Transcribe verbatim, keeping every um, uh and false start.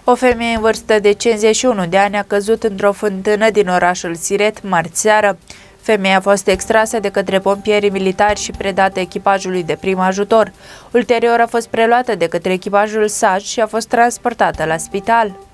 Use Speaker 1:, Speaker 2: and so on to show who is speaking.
Speaker 1: O femeie în vârstă de cincizeci și unu de ani a căzut într-o fântână din orașul Siret, marți seară. Femeia a fost extrasă de către pompierii militari și predată echipajului de prim ajutor. Ulterior a fost preluată de către echipajul S A J și a fost transportată la spital.